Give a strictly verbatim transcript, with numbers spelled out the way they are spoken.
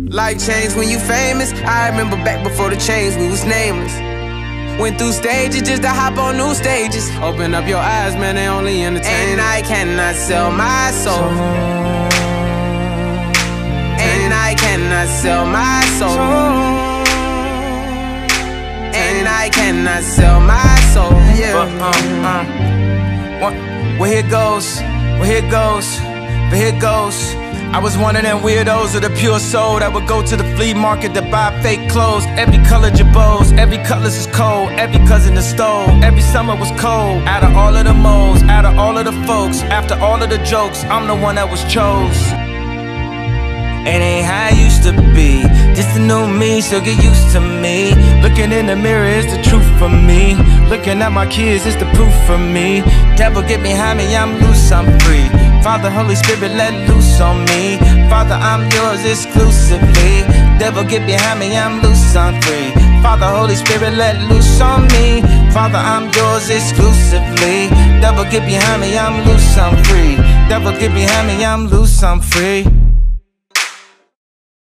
Life changed when you famous. I remember back before the change, we was nameless. Went through stages just to hop on new stages. Open up your eyes, man, they only entertain. And I cannot sell my soul. And I cannot sell my soul. And I cannot sell my soul. Yeah. But, um, um, one, well, here goes, well, here goes, but here goes. I was one of them weirdos of the pure soul that would go to the flea market to buy fake clothes. Every color Jabos, every colors is cold, every cousin is stole. Every summer was cold. Out of all of the moles, out of all of the folks, after all of the jokes, I'm the one that was chose. It ain't how I used to be, just a new me, so get used to me. Looking in the mirror is the truth for me. Looking at my kids is the proof for me. Devil get behind me, I'm loose, I'm free. Father, Holy Spirit, let loose on me. Father, I'm yours exclusively. Devil get behind me, I'm loose, I'm free. Father, Holy Spirit, let loose on me. Father, I'm yours exclusively. Devil get behind me, I'm loose, I'm free. Devil get behind me, I'm loose, I'm free.